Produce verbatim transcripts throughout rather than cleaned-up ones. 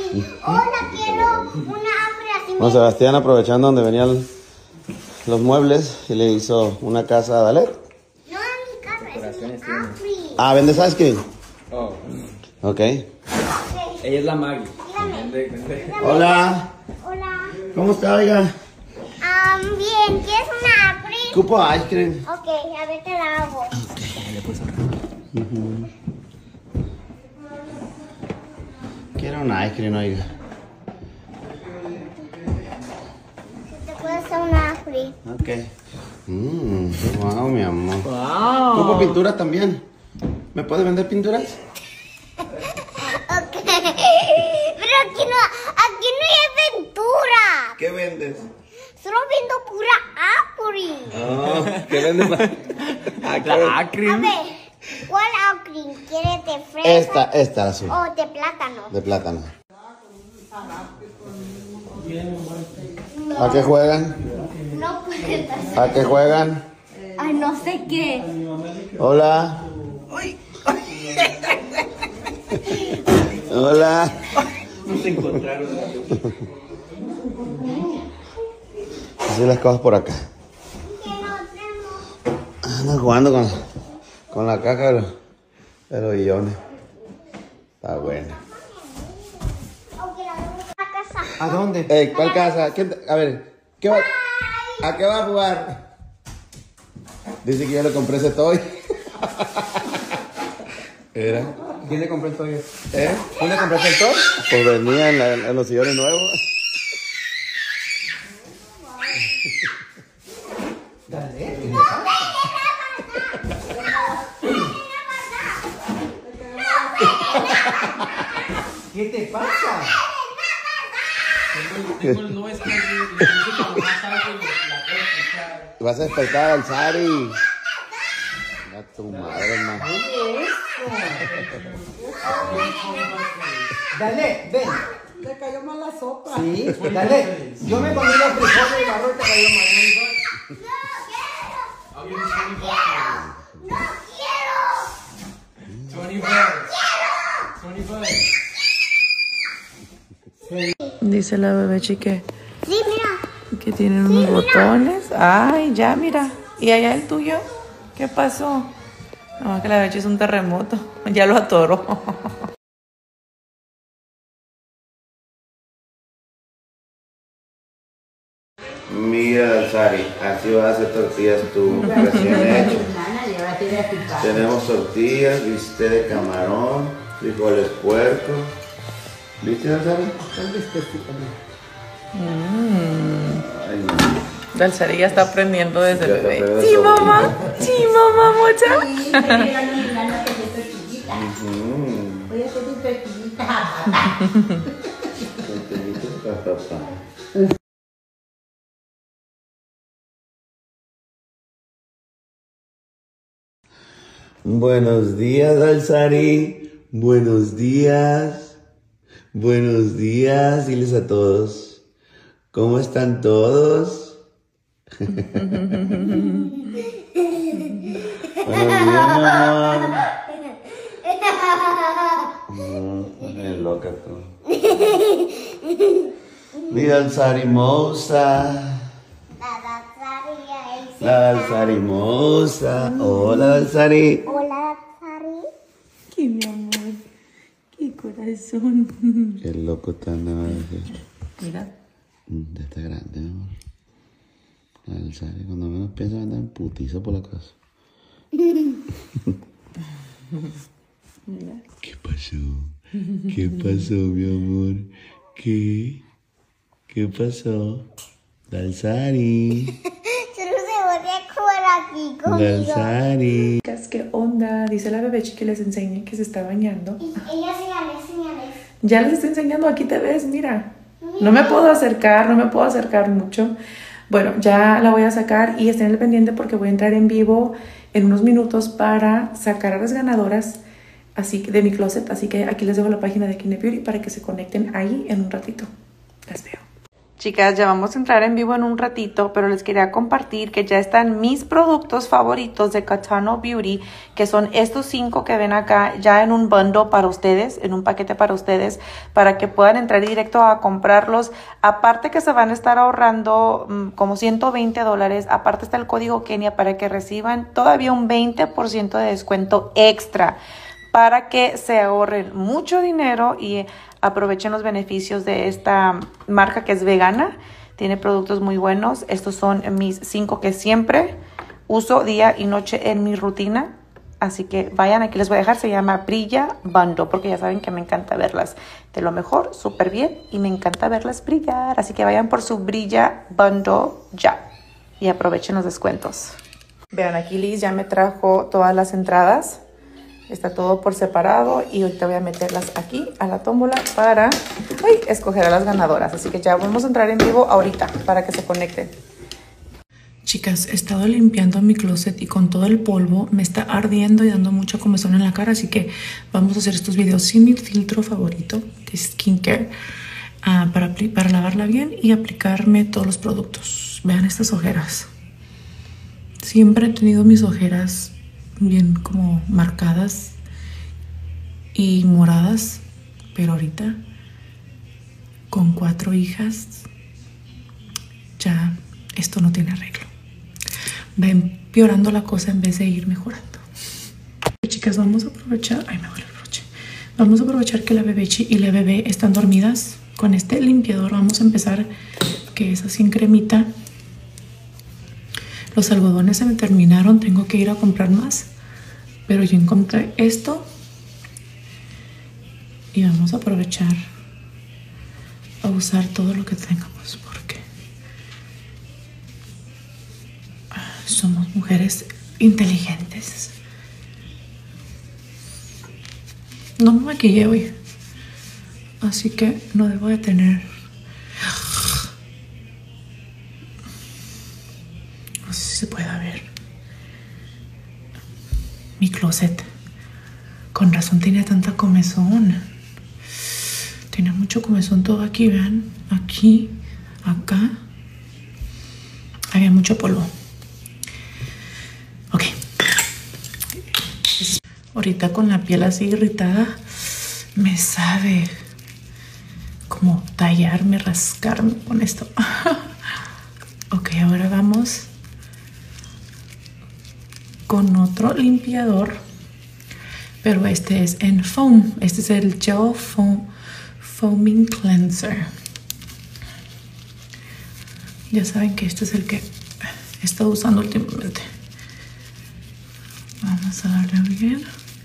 Hola, quiero una hambre así. Bueno, Sebastián, aprovechando donde venían los muebles, y le hizo una casa a Dalet. No, mi casa es un Afri. Ah, ¿vendes ice cream? Oh. Ok. Ella es la Maggie. Vende, vende. Hola. Hola. ¿Cómo está, oiga? Um, bien, ¿quieres una Afri? Cupo ice cream. Ok, a ver te la hago. Uh-huh. Quiero un ice cream, oiga. Te puedo hacer una Afri. Ok. Mmm, wow, mi amor. Wow. ¿Cupo pinturas también? ¿Me puede vender pinturas? Ok. Pero aquí no, aquí no hay aventura. ¿Qué vendes? Solo vendo pura Afri. Oh, ¿qué vendes? La A Acrim. ver, ¿cuál Afri? ¿Quieres de fresa? Esta, esta, la azul. O de plátano. De plátano. ¿A qué juegan? No puede pasar. ¿A qué juegan? Ay, no sé qué. Hola. Hola. No se encontraron. Así las cosas por acá. Que no tenemos. Andan jugando con, con la caja de los, de los guillones. Está bueno. Ok, la vemos en la casa. ¿A dónde? Ey, ¿cuál casa? ¿Quién te- a ver, ¿qué va, ¿a qué va a jugar? Dice que yo le compré ese toy. Era. ¿Quién le compró el toyo? ¿Eh? ¿Quién le compraste el toyo? Pues venía en, la- en los sillones nuevos. Dale. ¿Qué te pasa? Tengo el noise que la música más alto y la puedo escuchar. Vas a despertar al Sari. A tu madre, hermano. Dale, ven. Le cayó mal la sopa. Sí, dale. Yo me comí los frijoles y el arroz y te cayó mal. ¡No quiero! twenty bucks. twenty bucks. Dice la bebé chique Sí, mira. que tienen unos botones. Ay, ya, mira. ¿Y allá el tuyo? ¿Qué pasó? No, que la bebé es un terremoto. Ya lo atoró. Mira, Sari, así vas a hacer tortillas tú, recién hecho. Tenemos tortillas, bistec de camarón, frijoles puerco. ¿Viste, Sari? Ay, no. Dalsari ya está aprendiendo desde Ya bebé. está aprendiendo Sí, sobre mamá. todo. Sí, mamá, mocha. Ujú. Voy a hacer mi tortillita. Tortillitas para papá. Buenos días, Dalsari. Buenos días. Buenos días. Diles a todos. ¿Cómo están todos? Buenos días, mamá. Mm, es loca tú. Mi Dalsari moza. La Dazaria es. La Dalsari moza. Hola, Dalsari. Hola, Dazaria. Qué mi amor. Qué corazón. Qué loco tan nada. Mira. Ya está grande, mi amor. La Dalsari, cuando menos piensa andar en putiza por la casa. Mira. ¿Qué pasó? ¿Qué pasó, mi amor? ¿Qué? ¿Qué pasó? Dalsari. Solo se volvió a jugar aquí conmigo. Dalsari. Chicas, ¿qué onda? Dice la bebé que les enseñe que se está bañando. Y ella señales, señales. Ya les estoy enseñando, aquí te ves, mira. No me puedo acercar, no me puedo acercar mucho. Bueno, ya la voy a sacar y estén al pendiente porque voy a entrar en vivo en unos minutos para sacar a las ganadoras así que de mi closet. Así que aquí les dejo la página de Kine Beauty para que se conecten ahí en un ratito. Las veo. Chicas, ya vamos a entrar en vivo en un ratito, pero les quería compartir que ya están mis productos favoritos de Katano Beauty, que son estos cinco que ven acá, ya en un bundle para ustedes, en un paquete para ustedes, para que puedan entrar directo a comprarlos. Aparte que se van a estar ahorrando mmm, como ciento veinte dólares, aparte está el código Kenia para que reciban todavía un veinte por ciento de descuento extra, para que se ahorren mucho dinero y aprovechen los beneficios de esta marca que es vegana. Tiene productos muy buenos. Estos son mis cinco que siempre uso día y noche en mi rutina. Así que vayan, aquí les voy a dejar. Se llama Brilla Bundle, porque ya saben que me encanta verlas de lo mejor, súper bien. Y me encanta verlas brillar. Así que vayan por su Brilla Bundle ya. Y aprovechen los descuentos. Vean, aquí Liz ya me trajo todas las entradas. Está todo por separado y ahorita voy a meterlas aquí a la tómbola para uy, escoger a las ganadoras. Así que ya vamos a entrar en vivo ahorita para que se conecten. Chicas, he estado limpiando mi closet y con todo el polvo me está ardiendo y dando mucha comezón en la cara. Así que vamos a hacer estos videos sin mi filtro favorito de skincare uh, para, para lavarla bien y aplicarme todos los productos. Vean estas ojeras. Siempre he tenido mis ojeras bien como marcadas y moradas, pero ahorita con cuatro hijas ya esto no tiene arreglo. Va empeorando la cosa en vez de ir mejorando. Chicas, vamos a aprovechar ay me duele el broche vamos a aprovechar que la bebechi y la bebé están dormidas. Con este limpiador vamos a empezar, que es así en cremita. Los algodones se me terminaron, tengo que ir a comprar más, pero yo encontré esto y vamos a aprovechar a usar todo lo que tengamos, porque somos mujeres inteligentes. No me maquillé hoy, así que no debo de tener... No sé si se pueda ver mi closet. Con razón tenía tanta comezón. Tiene mucho comezón todo aquí, vean. Aquí, acá. Había mucho polvo. Ok. Ahorita con la piel así irritada, me sabe como tallarme, rascarme con esto. Ok, ahora vamos con otro limpiador, pero este es en foam. Este es el Gel Foam Foaming Cleanser. Ya saben que este es el que he estado usando últimamente. Vamos a darle bien.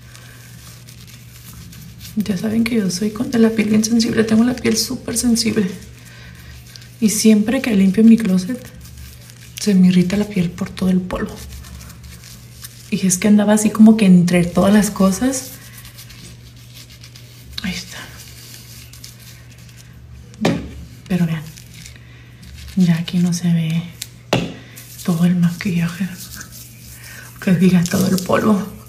Ya saben que yo soy de la piel bien sensible. Tengo la piel súper sensible. Y siempre que limpio mi closet, se me irrita la piel por todo el polvo. Y es que andaba así como que entre todas las cosas. Ahí está. Pero vean, ya aquí no se ve todo el maquillaje. Que diga todo el polvo.